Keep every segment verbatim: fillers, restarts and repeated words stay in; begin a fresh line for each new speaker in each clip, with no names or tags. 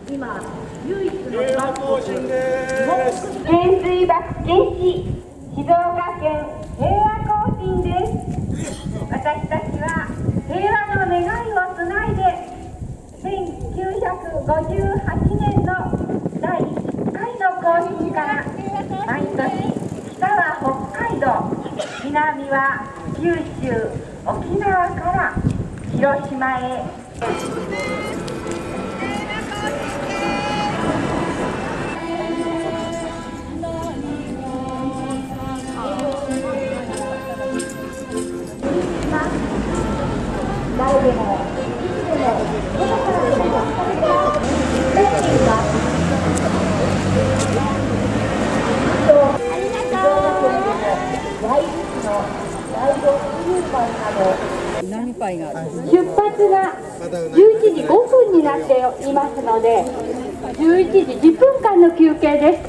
今唯一の被爆国
原水爆禁止、静岡県平和行進です。私たちは平和の願いをつないでせんきゅうひゃくごじゅうはちねんのだいいっかいの行進から毎年、北は北海道、南は九州、沖縄から広島へ。誰でも、いつでも、どこからでも、レッキーが
何杯が
出発がじゅういちじごふんになっていますので、じゅういちじじゅっぷんかんの休憩です。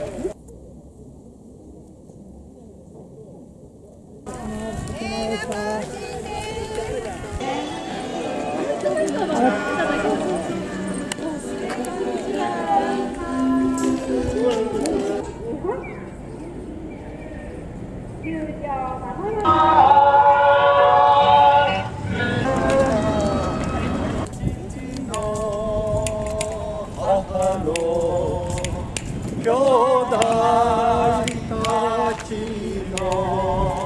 兄弟たちの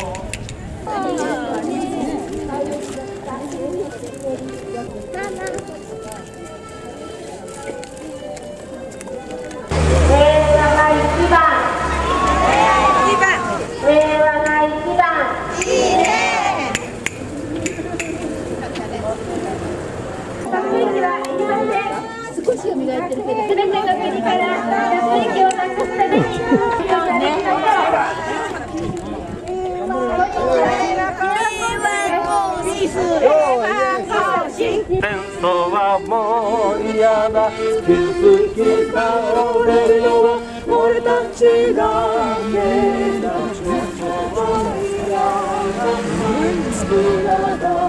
少しは磨いてるけど、すべての国から利益をなくすために
戦争はもう嫌だ、傷つき倒れるのは俺たちだけだ。戦争は嫌だ、